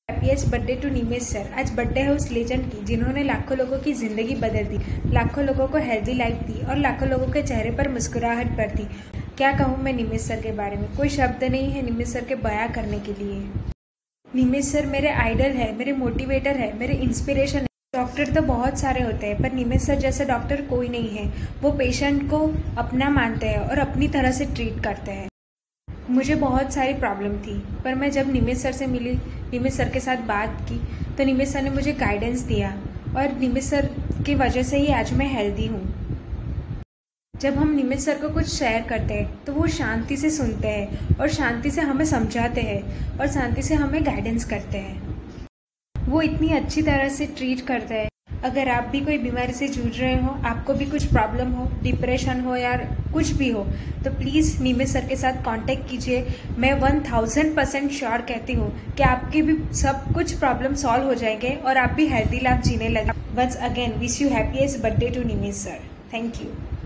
Happiest birthday to Nimesh sir. आज birthday है उस लेजेंड की जिन्होंने लाखों लोगों की जिंदगी बदल दी, लाखों लोगों को हेल्दी लाइफ दी और लाखों लोगों के चेहरे पर मुस्कुराहट भर दी। क्या कहूँ मैं निमेश सर के बारे में, कोई शब्द नहीं है निमेश सर के बयां करने के लिए। निमेश सर मेरे आइडल है, मेरे मोटिवेटर है, मेरे इंस्पिरेशन है। डॉक्टर तो बहुत सारे होते हैं पर निमेश सर जैसे डॉक्टर कोई नहीं है। वो पेशेंट को अपना मानते हैं और अपनी तरह से ट्रीट करते हैं। मुझे बहुत सारी प्रॉब्लम थी पर मैं जब निमेश सर से मिली, निमेश सर के साथ बात की तो निमेश सर ने मुझे गाइडेंस दिया और निमेश सर की वजह से ही आज मैं हेल्दी हूँ। जब हम निमेश सर को कुछ शेयर करते हैं तो वो शांति से सुनते हैं और शांति से हमें समझाते हैं और शांति से हमें गाइडेंस करते हैं। वो इतनी अच्छी तरह से ट्रीट करते हैं। अगर आप भी कोई बीमारी से जूझ रहे हो, आपको भी कुछ प्रॉब्लम हो, डिप्रेशन हो या कुछ भी हो, तो प्लीज़ निमेश सर के साथ कांटेक्ट कीजिए। मैं 1000% श्योर कहती हूँ कि आपके भी सब कुछ प्रॉब्लम सॉल्व हो जाएंगे और आप भी हेल्दी लाइफ जीने लगे। Once again wish you happiest birthday to Nimesh sir. Thank you.